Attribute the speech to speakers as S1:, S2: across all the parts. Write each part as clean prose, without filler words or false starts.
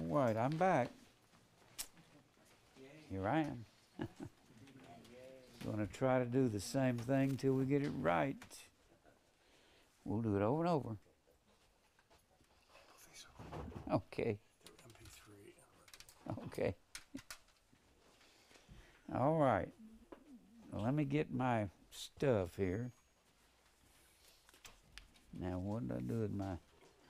S1: right, I'm back. Here I am. Going to try to do the same thing till we get it right. We'll do it over and over. Okay. Okay. All right. Well, let me get my stuff here. Now, what did I do with my...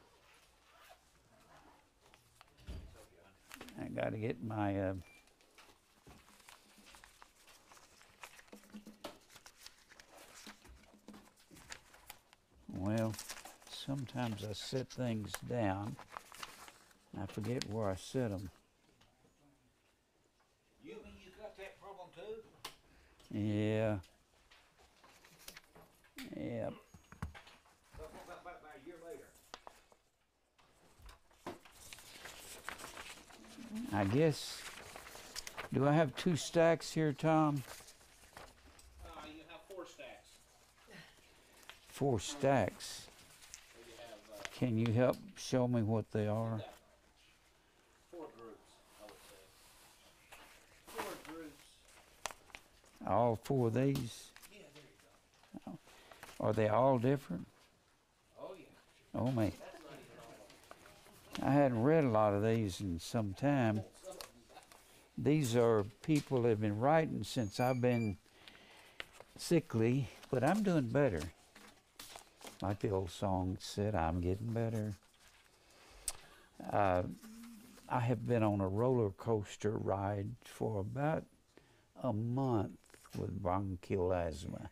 S1: I got to get my... Well, sometimes I set things down. I forget where I set them.
S2: You mean you got that problem too?
S1: Yeah. Yeah.
S2: About a year later.
S1: I guess. Do I have 2 stacks here, Tom?
S2: You have 4 stacks.
S1: 4 stacks.
S2: So you have,
S1: Can you help show me what they are?
S2: 4 groups, I would say. 4 groups.
S1: All 4 of these?
S2: Yeah, there you go.
S1: Are they all different?
S2: Oh, yeah.
S1: Oh, man.
S2: That's not even all of them.
S1: I hadn't read a lot of these in some time. These are people that have been writing since I've been sickly, but I'm doing better. Like the old song said, I'm getting better. I have been on a roller coaster ride for about a month with bronchial asthma.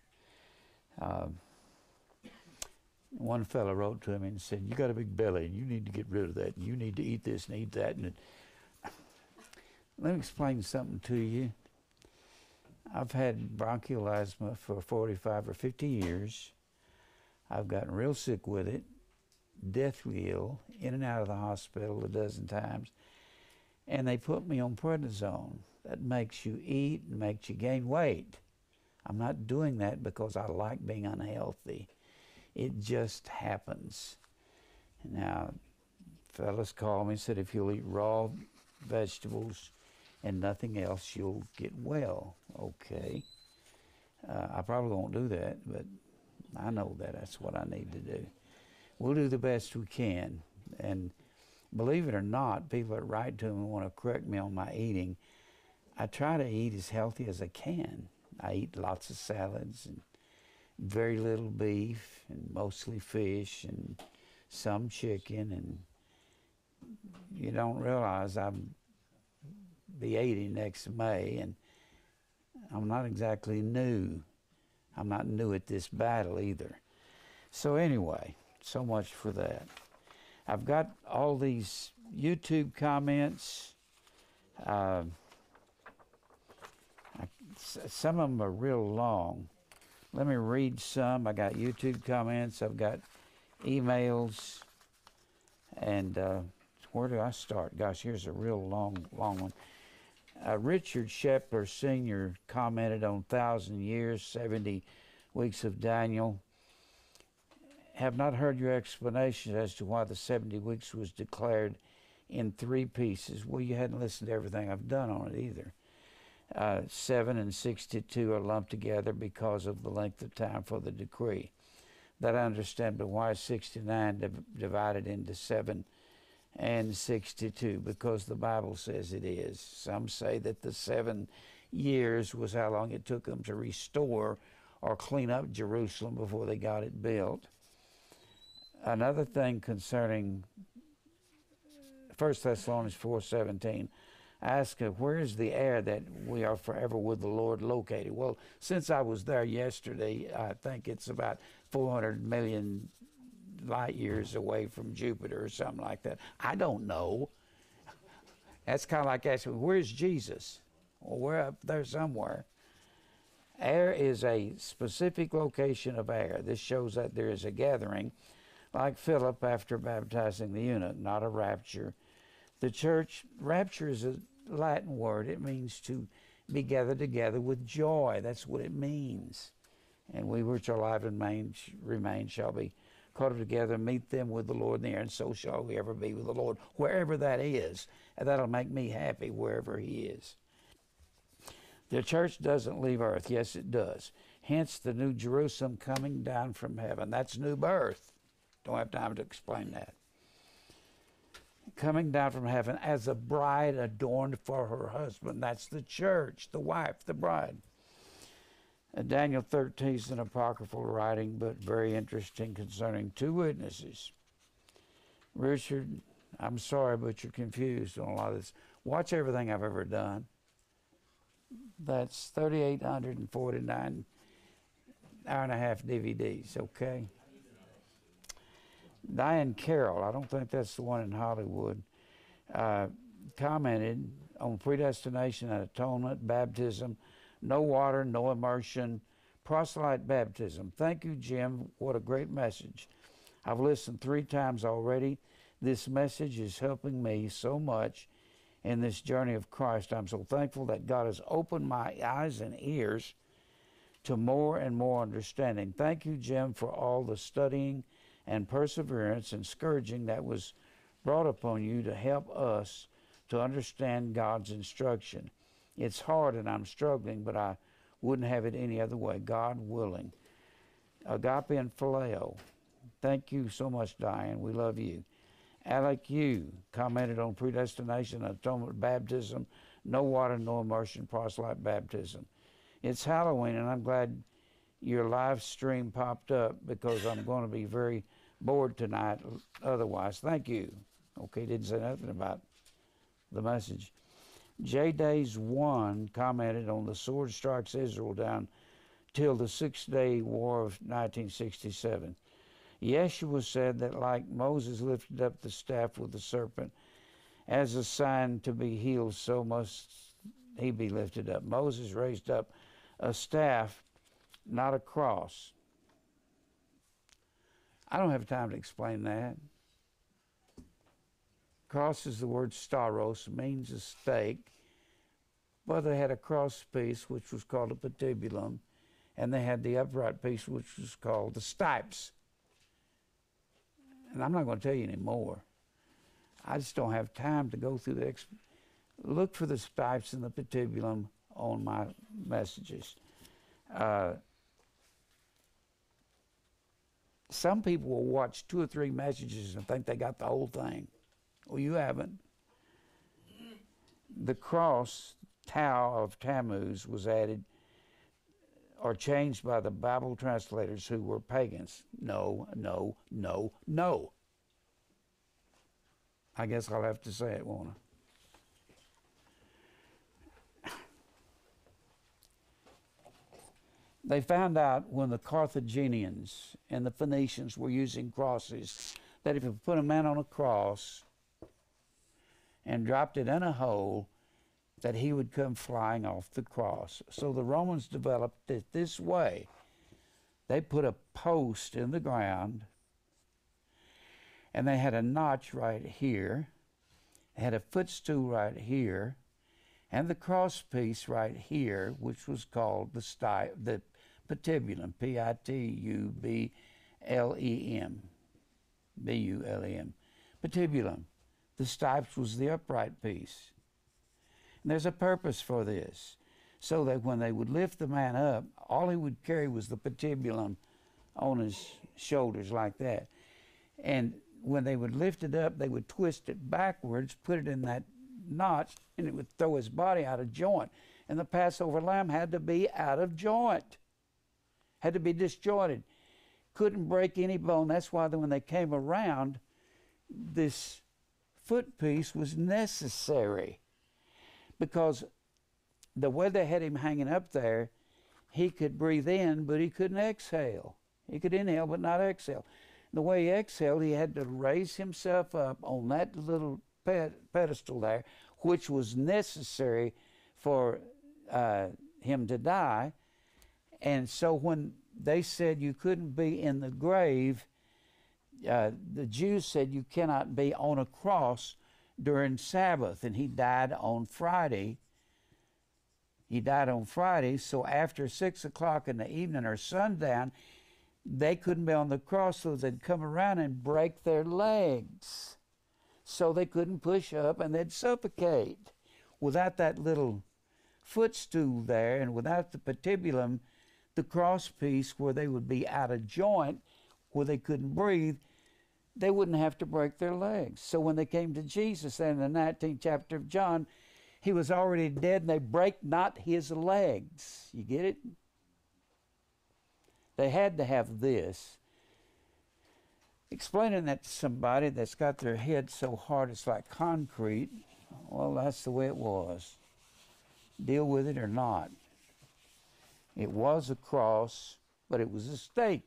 S1: One fellow wrote to me and said, you got a big belly and you need to get rid of that. You need to eat this and eat that. And let me explain something to you. I've had bronchial asthma for 45 or 50 years. I've gotten real sick with it, deathly ill, in and out of the hospital a dozen times. And they put me on prednisone. That makes you eat and makes you gain weight. I'm not doing that because I like being unhealthy. It just happens. Now, fellas called me and said, if you'll eat raw vegetables and nothing else, you'll get well. Okay. I probably won't do that, but I know that that's what I need to do. We'll do the best we can. And believe it or not, people that write to me and want to correct me on my eating, I try to eat as healthy as I can. I eat lots of salads and very little beef and mostly fish and some chicken, and you don't realize I'll be 80 next May, and I'm not exactly new. I'm not new at this battle either. So anyway, so much for that. I've got all these YouTube comments. Some of them are real long. Let me read some. I got YouTube comments. I've got emails. And where do I start? Gosh, here's a real long one. Richard Shepler Sr. commented on 1,000 years, 70 weeks of Daniel. Have not heard your explanations as to why the 70 weeks was declared in 3 pieces. Well, you hadn't listened to everything I've done on it either. 7 and 62 are lumped together because of the length of time for the decree. That I understand, but why is 69 divided into 7 and 62? Because the Bible says it is. Some say that the 7 years was how long it took them to restore or clean up Jerusalem before they got it built. Another thing concerning 1 Thessalonians 4:17, ask where is the air that we are forever with the Lord located? Well, since I was there yesterday, I think it's about 400 million light years away from Jupiter or something like that. I don't know. That's kind of like asking, where's Jesus? Well, we're up there somewhere. Air is a specific location of air. This shows that there is a gathering, like Philip after baptizing the eunuch, not a rapture. The church, rapture is a Latin word. It means to be gathered together with joy. That's what it means. And we which are alive and remain shall be caught together, meet them with the Lord in the air, and so shall we ever be with the Lord, wherever that is. And that'll make me happy wherever he is. The church doesn't leave earth. Yes, it does. Hence the new Jerusalem coming down from heaven. That's new birth. Don't have time to explain that. Coming down from heaven as a bride adorned for her husband. That's the church, the wife, the bride. Daniel 13 is an apocryphal writing, but very interesting, concerning two witnesses. Richard, I'm sorry, but you're confused on a lot of this. Watch everything I've ever done. That's 3,849 hour-and-a-half DVDs, okay? Diane Carroll, I don't think that's the one in Hollywood, commented on predestination and atonement, baptism, no water, no immersion, proselyte baptism. Thank you, Jim. What a great message. I've listened 3 times already. This message is helping me so much in this journey of Christ. I'm so thankful that God has opened my eyes and ears to more and more understanding. Thank you, Jim, for all the studying and perseverance and scourging that was brought upon you to help us to understand God's instruction. It's hard and I'm struggling, but I wouldn't have it any other way, God willing. Agape and Phileo. Thank you so much, Diane. We love you. Alec Yu commented on predestination, atonement, baptism, no water, no immersion, proselyte baptism. It's Halloween, and I'm glad your live stream popped up because I'm going to be very bored tonight otherwise. Thank you. Okay, didn't say nothing about the message. J Days 1 commented on the sword strikes Israel down till the 6-day war of 1967. Yeshua said that like Moses lifted up the staff with the serpent as a sign to be healed, so must he be lifted up. Moses raised up a staff, not a cross. I don't have time to explain that. Cross is the word staros, means a stake. But they had a cross piece, which was called a patibulum, and they had the upright piece, which was called the stipes. And I'm not going to tell you any more. I just don't have time to go through the look for the stipes and the patibulum on my messages. Some people will watch 2 or 3 messages and think they got the whole thing. Well, you haven't. The cross, Tau of Tammuz, was added or changed by the Bible translators who were pagans. No, no, no, no. I guess I'll have to say it, won't I? They found out when the Carthaginians and the Phoenicians were using crosses that if you put a man on a cross and dropped it in a hole, that he would come flying off the cross. So the Romans developed it this way. They put a post in the ground, and they had a notch right here, they had a footstool right here, and the cross piece right here, which was called the patibulum, P-I-T-U-B-L-E-M, B-U-L-E-M, patibulum. The stipes was the upright piece. And there's a purpose for this, so that when they would lift the man up, all he would carry was the patibulum on his shoulders like that. And when they would lift it up, they would twist it backwards, put it in that notch, and it would throw his body out of joint. And the Passover lamb had to be out of joint, had to be disjointed. Couldn't break any bone. That's why when they came around, this foot piece was necessary, because the way they had him hanging up there, he could breathe in, but he couldn't exhale. He could inhale, but not exhale. The way he exhaled, he had to raise himself up on that little pedestal there, which was necessary for him to die. And so when they said you couldn't be in the grave, the Jews said you cannot be on a cross during Sabbath, and he died on Friday. He died on Friday, so after 6 o'clock in the evening or sundown, they couldn't be on the cross, so they'd come around and break their legs. So they couldn't push up and they'd suffocate. Without that little footstool there and without the patibulum, the cross piece where they would be out of joint, where they couldn't breathe, they wouldn't have to break their legs. So when they came to Jesus in the 19th chapter of John, he was already dead and they break not his legs. You get it? They had to have this. Explaining that to somebody that's got their head so hard it's like concrete, well, that's the way it was. Deal with it or not. It was a cross, but it was a stake.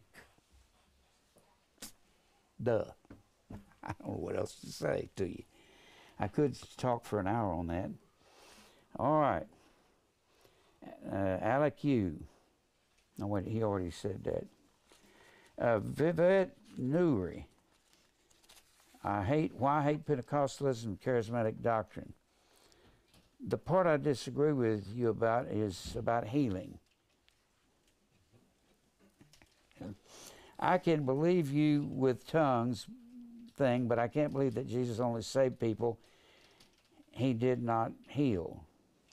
S1: Duh. I don't know what else to say to you. I could talk for an hour on that. All right. Alec Yu. No, wait, he already said that. Vivet Nuri. Why I hate Pentecostalism, charismatic doctrine. The part I disagree with you about is about healing. I can believe you with tongues thing, but I can't believe that Jesus only saved people. He did not heal.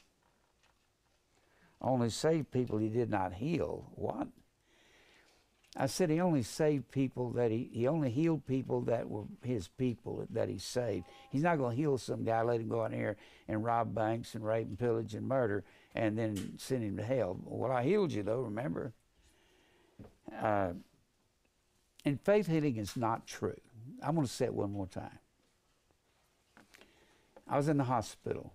S1: Only saved people, he did not heal. What? I said he only saved people that he only healed people that were his people that he saved. He's not going to heal some guy, let him go out here and rob banks and rape and pillage and murder and then send him to hell. Well, I healed you though, remember? And faith healing is not true. I'm going to say it one more time. I was in the hospital.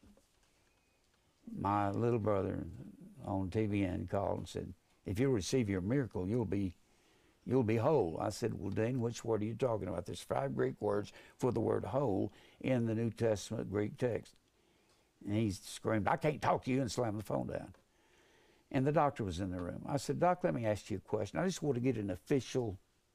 S1: My little brother on TVN called and said, if you receive your miracle, you'll be whole. I said, well, Dean, which word are you talking about? There's 5 Greek words for the word whole in the New Testament Greek text. And he screamed, I can't talk to you, and slammed the phone down. And the doctor was in the room. I said, Doc, let me ask you a question. I just want to get an official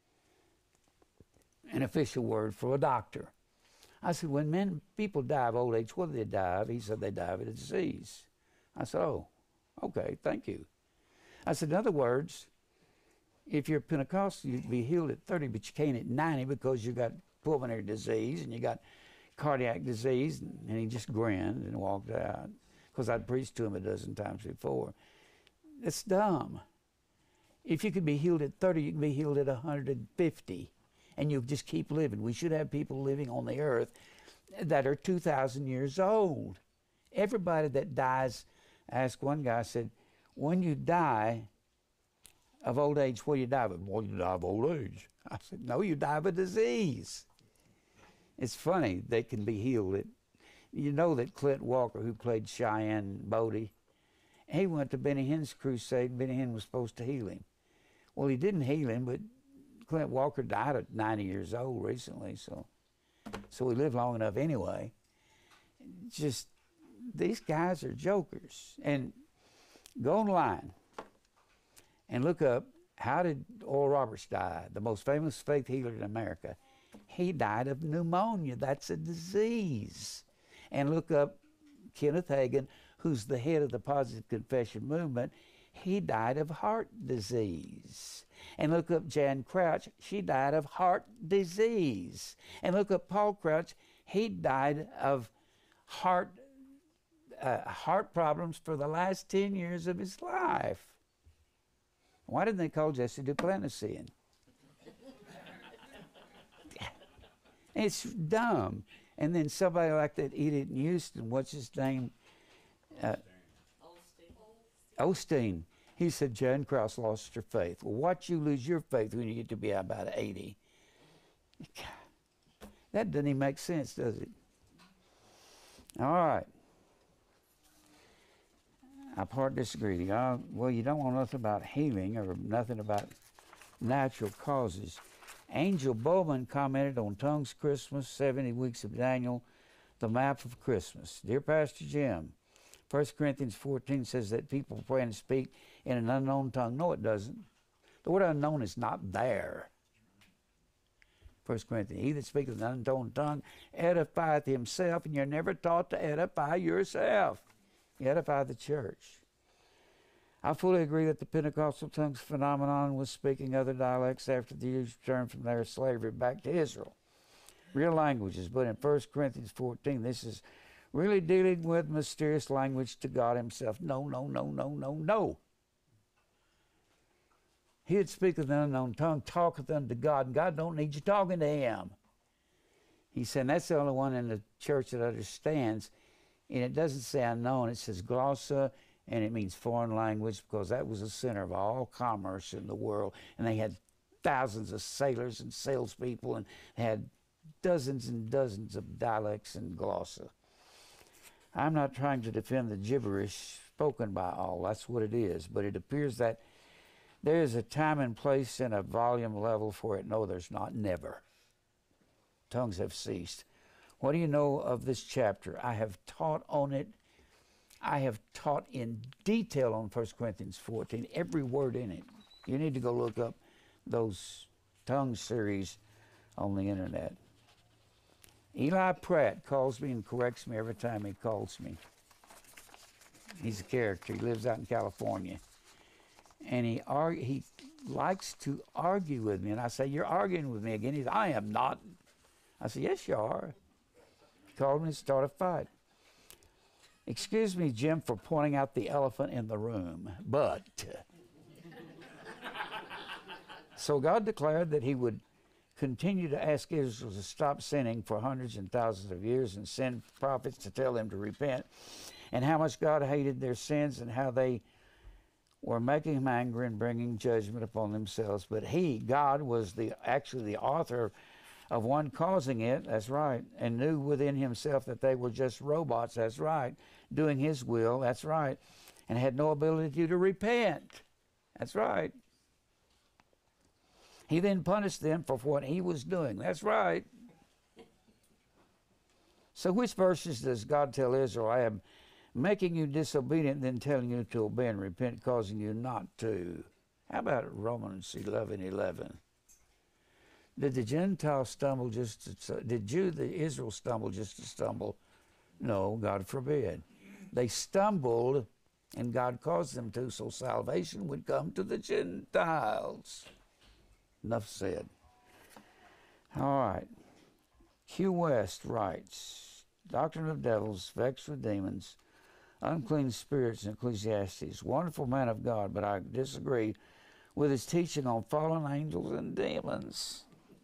S1: word for a doctor. I said, when people die of old age, what do they die of? He said, they die of a disease. I said, oh, okay, thank you. I said, in other words, if you're Pentecostal, you'd be healed at 30, but you can't at 90 because you got pulmonary disease and you got cardiac disease. And he just grinned and walked out because I'd preached to him a dozen times before. It's dumb. If you could be healed at 30, you can be healed at 150, and you just keep living. We should have people living on the earth that are 2,000 years old. Everybody that dies, I asked one guy, I said, when you die of old age, what do you die of? Well, you die of old age. I said, no, you die of a disease. It's funny, they can be healed. You know that Clint Walker, who played Cheyenne Bodie, he went to Benny Hinn's crusade, and Benny Hinn was supposed to heal him. Well, he didn't heal him, but Clint Walker died at 90 years old recently, so he lived long enough anyway. Just, these guys are jokers. And go online and look up, how did Oral Roberts die? The most famous faith healer in America. He died of pneumonia. That's a disease. And look up Kenneth Hagin, who's the head of the Positive Confession movement. He died of heart disease. And look up Jan Crouch. She died of heart disease. And look up Paul Crouch. He died of heart problems for the last 10 years of his life. Why didn't they call Jesse Duplantis in? It's dumb. And then somebody like that Edith Houston, what's his name? Osteen. He said Jan Krause lost her faith. Well, watch you lose your faith when you get to be about 80. That doesn't even make sense, does it? All right. I part disagree. Well, you don't want nothing about healing or nothing about natural causes. Angel Bowman commented on Tongues Christmas, 70 Weeks of Daniel, the map of Christmas. Dear Pastor Jim, 1 Corinthians 14 says that people pray and speak in an unknown tongue. No, it doesn't. The word unknown is not there. 1 Corinthians, he that speaketh an unknown tongue edifieth himself, and you're never taught to edify yourself. You edify the church. I fully agree that the Pentecostal tongues phenomenon was speaking other dialects after the Jews returned from their slavery back to Israel. Real languages, but in 1 Corinthians 14, this is really dealing with mysterious language to God himself. No, no, no, no, no, no. He that speaketh an unknown tongue talketh unto God, and God don't need you talking to him. He said, that's the only one in the church that understands. And it doesn't say unknown, it says glossa, and it means foreign language, because that was the center of all commerce in the world. And they had thousands of sailors and salespeople, and they had dozens and dozens of dialects and glossa. I'm not trying to defend the gibberish spoken by all. That's what it is. But it appears that there is a time and place and a volume level for it. No, there's not. Never. Tongues have ceased. What do you know of this chapter? I have taught on it. I have taught in detail on 1 Corinthians 14, every word in it. You need to go look up those tongue series on the internet. Eli Pratt calls me and corrects me every time he calls me. He's a character. He lives out in California. And he likes to argue with me. And I say, you're arguing with me again. He says, I am not. I said, yes, you are. He called me and started a fight. Excuse me, Jim, for pointing out the elephant in the room, but. So God declared that he would continue to ask Israel to stop sinning for hundreds and thousands of years and send prophets to tell them to repent, and how much God hated their sins and how they were making him angry and bringing judgment upon themselves. But he, God, was actually the author of one causing it, that's right, and knew within himself that they were just robots, that's right, doing his will, that's right, and had no ability to repent, that's right. He then punished them for what he was doing, that's right. So which verses does God tell Israel, I am making you disobedient, then telling you to obey and repent, causing you not to? How about Romans 11:11? Did the Gentiles stumble did Israel stumble just to stumble? No, God forbid. They stumbled, and God caused them to, so salvation would come to the Gentiles. Enough said. All right. Q. West writes, Doctrine of Devils, Vexed with Demons, Unclean Spirits in Ecclesiastes. Wonderful man of God, but I disagree with his teaching on fallen angels and demons.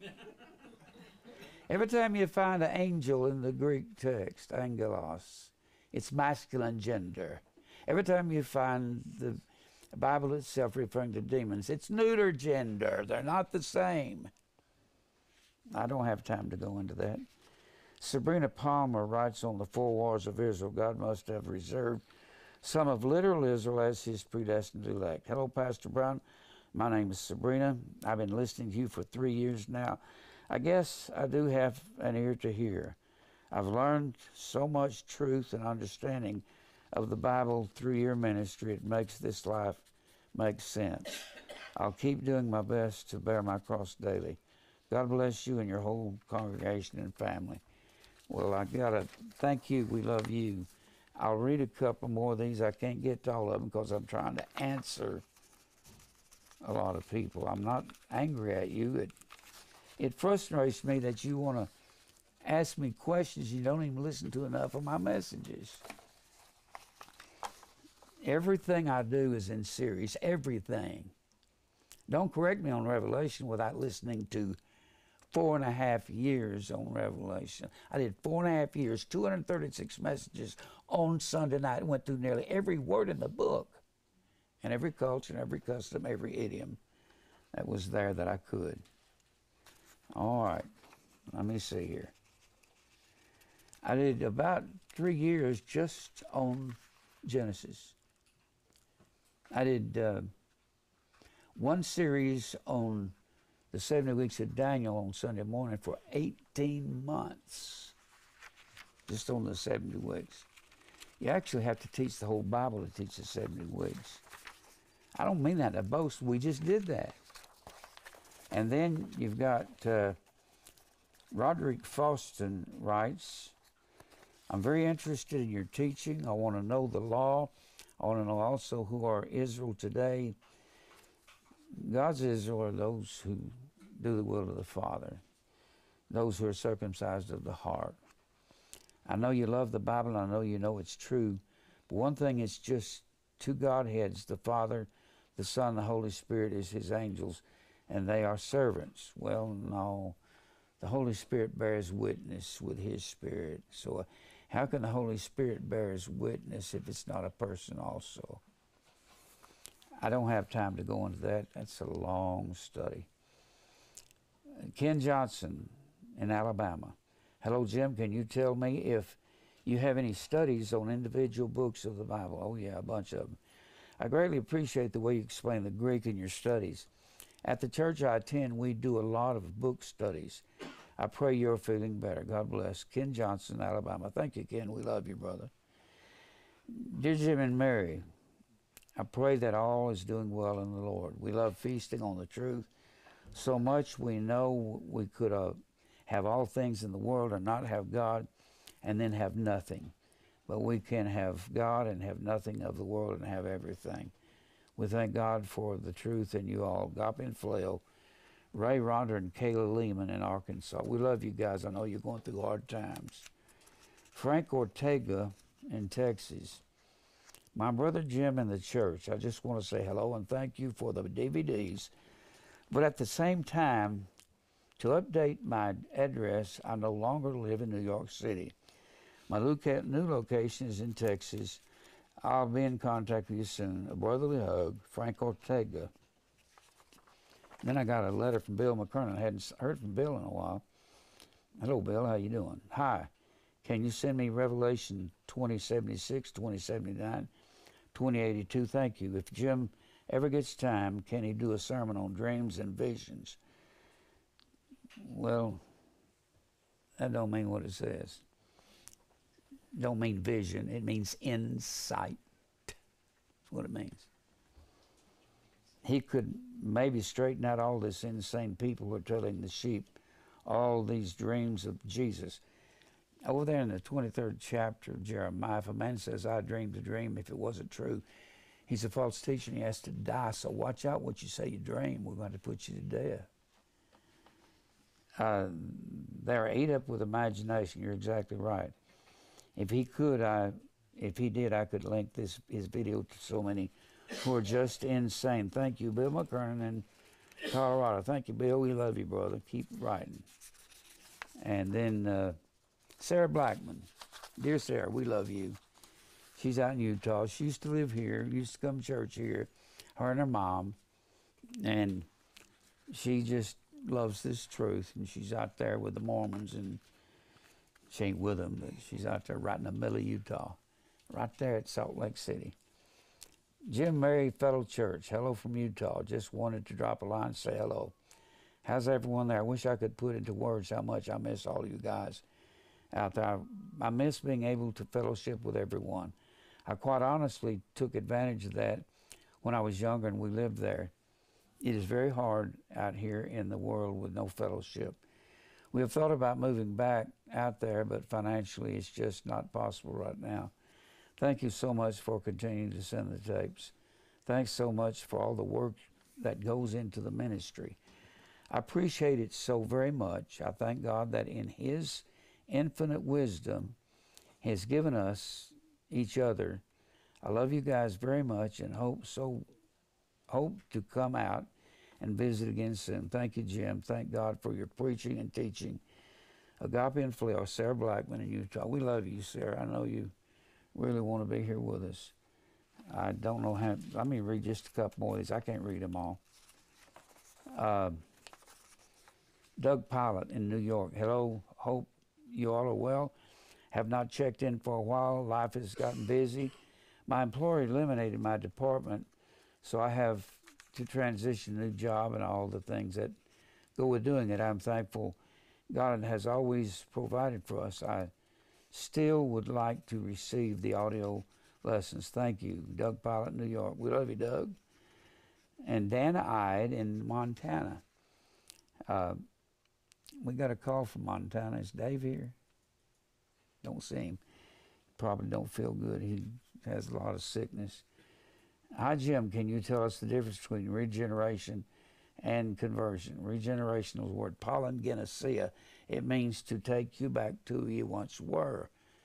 S1: Every time you find an angel in the Greek text, angelos, it's masculine gender. Every time you find the Bible itself referring to demons, it's neuter gender. They're not the same. I don't have time to go into that. Sabrina Palmer writes on the four wars of Israel, God must have reserved some of literal Israel as his predestined elect. Hello, Pastor Brown. My name is Sabrina. I've been listening to you for 3 years now. I guess I do have an ear to hear. I've learned so much truth and understanding of the Bible through your ministry. It makes this life make sense. I'll keep doing my best to bear my cross daily. God bless you and your whole congregation and family. Well, I got to thank you. We love you. I'll read a couple more of these. I can't get to all of them because I'm trying to answer a lot of people. I'm not angry at you. It frustrates me that you want to ask me questions. You don't even listen to enough of my messages. Everything I do is in series. Everything. Don't correct me on Revelation without listening to 4.5 years on Revelation. I did 4.5 years, 236 messages on Sunday night. Went through nearly every word in the book, and every culture, and every custom, every idiom that was there that I could. All right, let me see here. I did about 3 years just on Genesis. I did one series on the 70 weeks of Daniel on Sunday morning for 18 months, just on the 70 weeks. You actually have to teach the whole Bible to teach the 70 weeks. I don't mean that to boast. We just did that. And then you've got Roderick Faustin writes, I'm very interested in your teaching. I want to know the law. I want to know also who are Israel today. God's Israel are those who do the will of the Father, those who are circumcised of the heart. I know you love the Bible, and I know you know it's true, but one thing is just two Godheads, the Father, the Son, the Holy Spirit is His angels, and they are servants. Well, no, the Holy Spirit bears witness with His Spirit. So how can the Holy Spirit bear His witness if it's not a person also? I don't have time to go into that. That's a long study. Ken Johnson in Alabama. Hello, Jim. Can you tell me if you have any studies on individual books of the Bible? Oh, yeah, a bunch of them. I greatly appreciate the way you explain the Greek in your studies. At the church I attend, we do a lot of book studies. I pray you're feeling better. God bless. Ken Johnson, Alabama. Thank you, Ken. We love you, brother. Dear Jim and Mary, I pray that all is doing well in the Lord. We love feasting on the truth so much. We know we could have all things in the world and not have God and then have nothing. But we can have God and have nothing of the world and have everything. We thank God for the truth in you all. Gopin Flail, Ray Ronder, and Kayla Lehman in Arkansas. We love you guys. I know you're going through hard times. Frank Ortega in Texas. My brother Jim in the church, I just want to say hello and thank you for the DVDs. But at the same time, to update my address, I no longer live in New York City. My new location is in Texas. I'll be in contact with you soon. A brotherly hug, Frank Ortega. Then I got a letter from Bill McKernan. I hadn't heard from Bill in a while. Hello, Bill. How you doing? Hi. Can you send me Revelation 2076, 2079, 2082? Thank you. If Jim ever gets time, can he do a sermon on dreams and visions? Well, that don't mean what it says. Don't mean vision. It means insight. That's what it means. He could maybe straighten out all this insane people who are telling the sheep all these dreams of Jesus. Over there in the 23rd chapter of Jeremiah, if a man says, I dreamed a dream, if it wasn't true, he's a false teacher and he has to die. So watch out what you say you dream. We're going to put you to death. They're ate up with imagination. You're exactly right. If he did, I could link his video to so many who are just insane. Thank you, Bill McKernan in Colorado. Thank you, Bill. We love you, brother. Keep writing. And then Sarah Blackman. Dear Sarah, we love you. She's out in Utah. She used to live here, used to come to church here, her and her mom. And she just loves this truth. And she's out there with the Mormons, and she ain't with them, but she's out there right in the middle of Utah, right there at Salt Lake City. Jim Mary Fellow Church, hello from Utah. Just wanted to drop a line and say hello. How's everyone there? I wish I could put into words how much I miss all you guys out there. I miss being able to fellowship with everyone. I quite honestly took advantage of that when I was younger and we lived there. It is very hard out here in the world with no fellowship. We have thought about moving back out there, but financially it's just not possible right now. Thank you so much for continuing to send the tapes. Thanks so much for all the work that goes into the ministry. I appreciate it so very much. I thank God that in His infinite wisdom has given us each other. I love you guys very much and hope to come out and visit again soon. Thank you, Jim. Thank God for your preaching and teaching. Agape and Fleur, Sarah Blackman in Utah. We love you, Sarah. I know you really want to be here with us. I don't know how. Let me read just a couple more of these. I can't read them all. Doug Pilot in New York. Hello, hope you all are well. Have not checked in for a while. Life has gotten busy. My employer eliminated my department, so I have to transition a new job and all the things that go with doing it. I'm thankful God has always provided for us. I still would like to receive the audio lessons. Thank you. Doug Pilot, New York. We love you, Doug. And Dana Ide in Montana. We got a call from Montana. Is Dave here? Don't see him. Probably don't feel good. He has a lot of sickness. Hi, Jim. Can you tell us the difference between regeneration and conversion? Regeneration is the word palingenesia. It means to take you back to who you once were.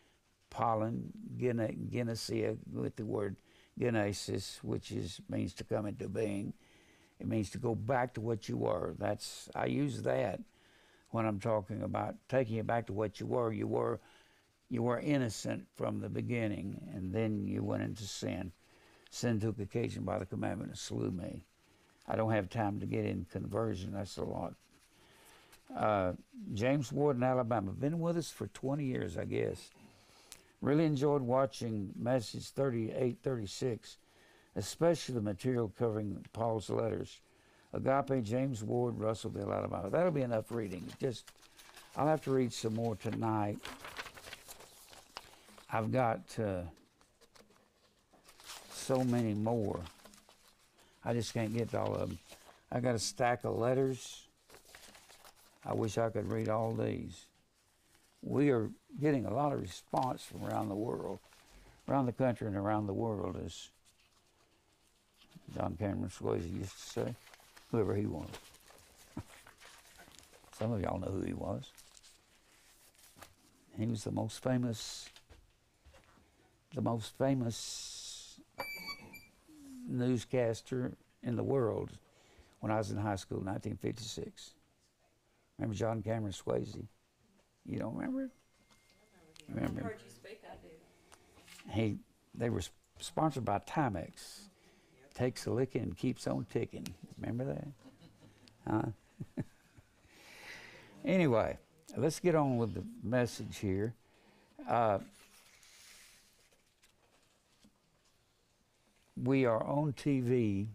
S1: Palingenesia with the word genesis, which means to come into being. It means to go back to what you were. I use that when I'm talking about taking you back to what you were. You were innocent from the beginning, and then you went into sin. Sin took occasion by the commandment and slew me. I don't have time to get in conversion. That's a lot. James Ward in Alabama. Been with us for 20 years, I guess. Really enjoyed watching message 3836, especially the material covering Paul's letters. Agape, James Ward, Russellville, Alabama. That'll be enough reading. I'll have to read some more tonight. I've got so many more. I just can't get to all of them. I got a stack of letters. I wish I could read all these. We are getting a lot of response from around the world, around the country and around the world, as John Cameron Swayze used to say, whoever he was. Some of y'all know who he was. He was the most famous newscaster in the world when I was in high school in 1956. Remember John Cameron Swayze? You don't remember it? Remember?
S3: I've heard you speak, I do.
S1: They were sponsored by Timex. Takes a licking and keeps on ticking. Remember that? Huh? Anyway, let's get on with the message here. We are on TV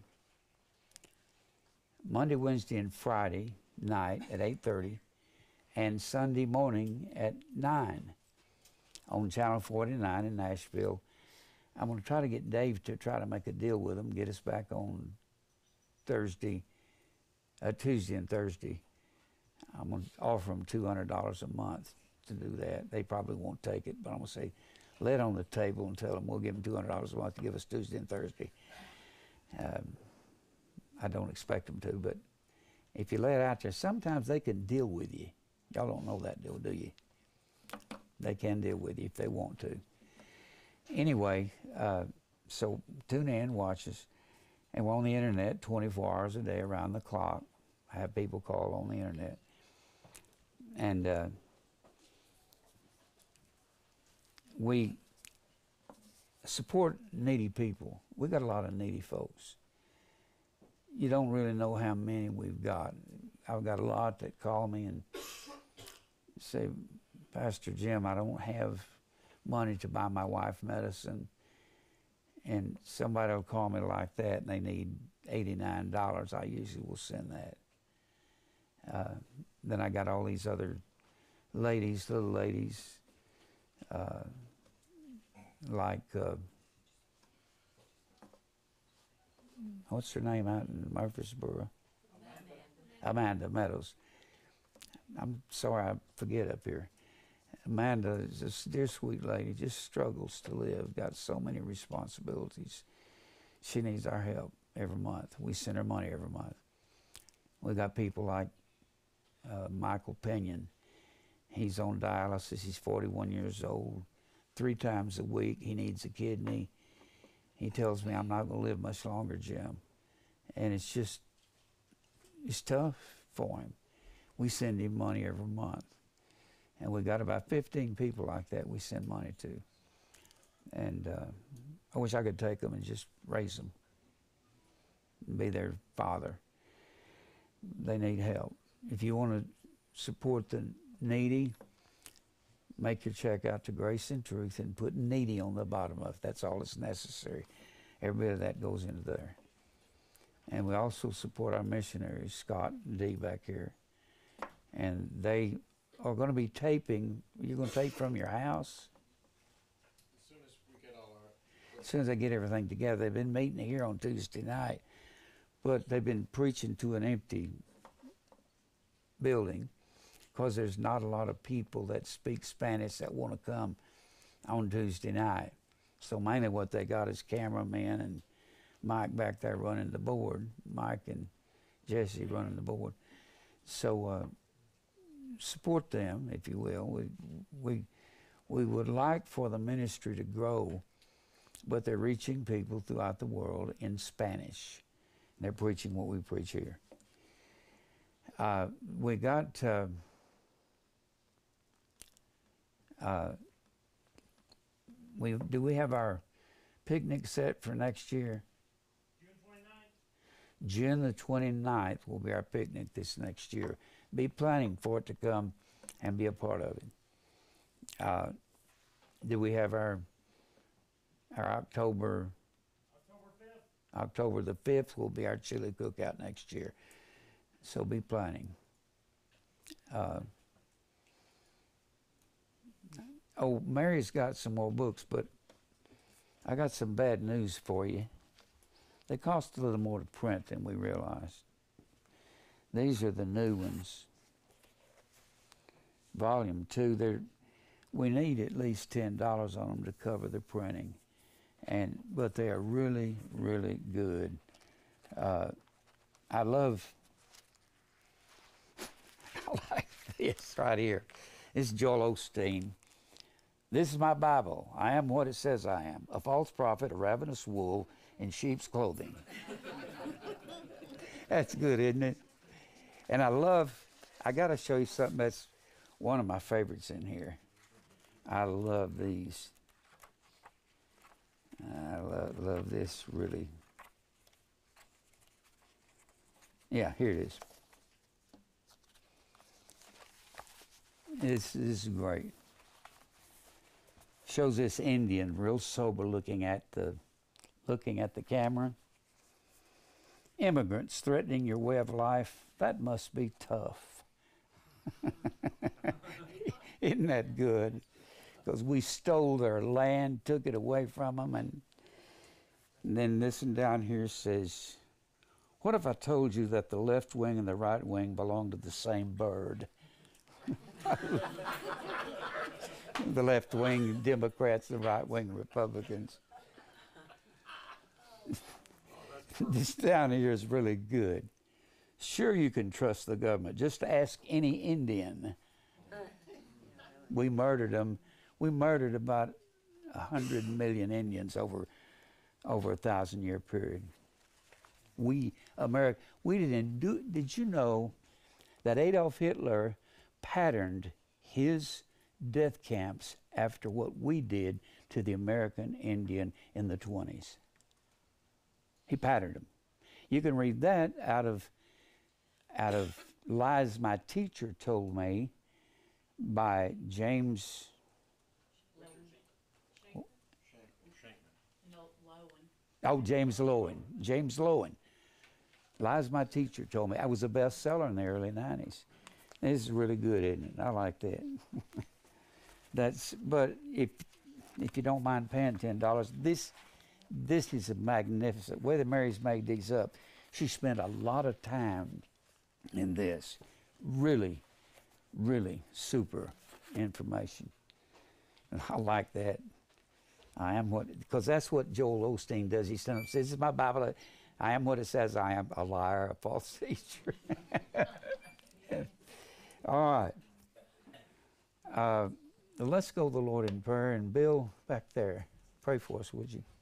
S1: Monday, Wednesday, and Friday night at 8:30, and Sunday morning at 9 on Channel 49 in Nashville. I'm going to try to get Dave to try to make a deal with them, get us back on Tuesday and Thursday. I'm going to offer them $200 a month to do that. They probably won't take it, but I'm going to say, lay it on the table and tell them we'll give them $200 a month to give us Tuesday and Thursday. I don't expect them to, but if you lay it out there, sometimes they can deal with you. Y'all don't know that deal, do you? They can deal with you if they want to. Anyway, so tune in, watch us. And we're on the internet 24 hours a day around the clock. I have people call on the internet. And we support needy people. We got a lot of needy folks. You don't really know how many we've got. I've got a lot that call me and say, Pastor Jim, I don't have money to buy my wife medicine. And somebody will call me like that and they need $89. I usually will send that. Then I got all these other ladies, little ladies, like, what's her name out in Murfreesboro? Amanda Meadows. I'm sorry I forget up here. Amanda is a dear sweet lady, just struggles to live, got so many responsibilities. She needs our help every month. We send her money every month. We got people like Michael Pinion. He's on dialysis. He's 41 years old. 3 times a week he needs a kidney. He tells me, I'm not going to live much longer, Jim. And it's tough for him. We send him money every month. And we got about 15 people like that we send money to. And I wish I could take them and just raise them and be their father. They need help. If you want to support the needy, make your check out to Grace and Truth and put needy on the bottom of it. That's all that's necessary. Every bit of that goes into there. And we also support our missionaries, Scott and Dee back here. And they are going to be taping. You're going to tape from your house?
S2: As soon as we get all our...
S1: As soon as they get everything together. They've been meeting here on Tuesday night, but they've been preaching to an empty building because there's not a lot of people that speak Spanish that want to come on Tuesday night. So mainly what they got is cameramen and Mike back there running the board. Mike and Jesse running the board. So support them, if you will. We would like for the ministry to grow, but they're reaching people throughout the world in Spanish. They're preaching what we preach here. We got do we have our picnic set for next year? June the 29th will be our picnic this next year. Be planning for it to come and be a part of it. Do we have our October 5th? October the 5th will be our chili cookout next year. So be planning. Mary's got some more books, but I got some bad news for you. They cost a little more to print than we realized. These are the new ones. Volume 2, we need at least $10 on them to cover the printing. But they are really, really good. I like this right here. This is Joel Osteen. This is my Bible. I am what it says I am. A false prophet, a ravenous wolf in sheep's clothing. That's good, isn't it? And I got to show you something that's one of my favorites in here. I love these. I love this, really. Yeah, here it is. This is great. Shows this Indian real sober looking at the camera. Immigrants threatening your way of life. That must be tough. Isn't that good? Because we stole their land, took it away from them, and then this one down here says, what if I told you that the left wing and the right wing belong to the same bird? The left wing Democrats, the right wing Republicans. This down here is really good. Sure, you can trust the government. Just ask any Indian. We murdered them. We murdered about 100 million Indians over a 1,000-year period. Did you know that Adolf Hitler patterned his death camps after what we did to the American Indian in the 20s? He patterned them. You can read that out of Lies My Teacher Told Me by James James Lowen. James Lowen. Lies My Teacher Told Me. I was a bestseller in the early 90s. This is really good, isn't it? I like that. But if you don't mind paying $10, this is a magnificent way that Mary's made these up. She spent a lot of time in this. Really, really super information. And I like that. I am what, because that's what Joel Osteen does. He says, this is my Bible. I am what it says I am, a liar, a false teacher. All right. Let's go to the Lord in prayer. And Bill, back there, pray for us, would you?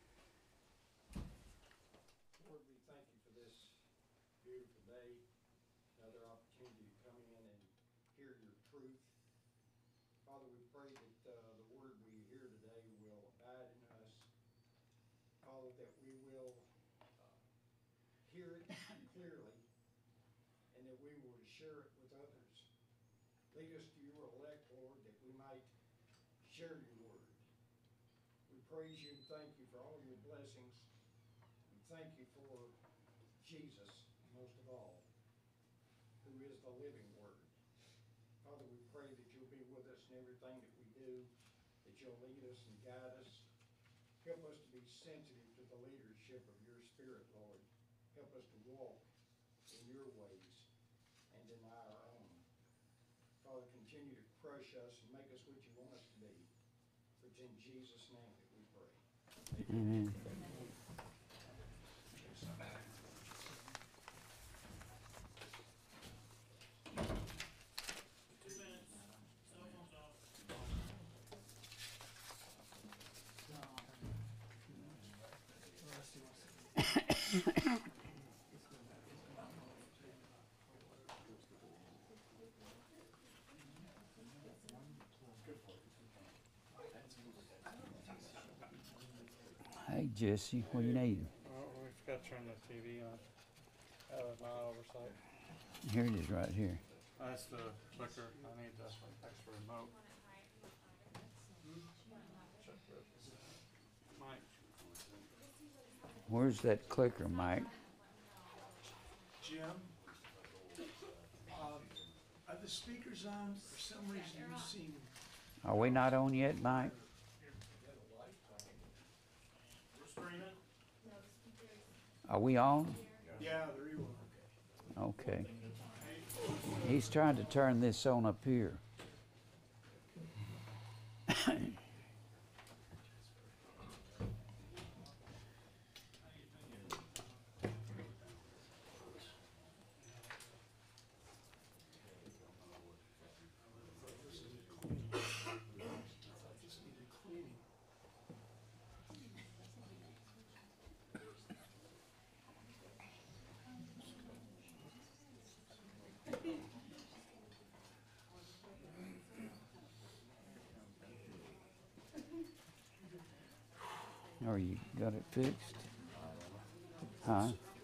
S4: Lord, we thank you for this beautiful day, another opportunity to come in and hear your truth. Father, we pray that the word we hear today will abide in us. Father, that we will hear it clearly and that we will share it with others. Lead us to your elect, Lord, that we might share your word. We praise you and thank you for all your blessings. We thank you for Jesus, most of all, who is the living word. Father, we pray that you'll be with us in everything that we do, that you'll lead us and guide us. Help us to be sensitive to the leadership of your Spirit, Lord. Help us to walk in your ways and deny our own. Father, continue to crush us and make us what you want us to be. For it's in Jesus' name that we pray. Amen.
S1: Amen. Jesse, what do you need?
S2: Oh, we forgot to turn the TV on. My oversight.
S1: Here it is right here.
S2: That's the clicker. I need the extra remote. Check this. Mike.
S1: Where's that clicker, Mike?
S5: Jim, are the speakers on? For some reason you seem,
S1: Are we not on yet, Mike?
S5: we're streaming?
S1: Are we on?
S5: Yeah, there you are.
S1: Okay. He's trying to turn this on up here.
S5: Just needed cleaning.
S1: Or you got it fixed? Huh?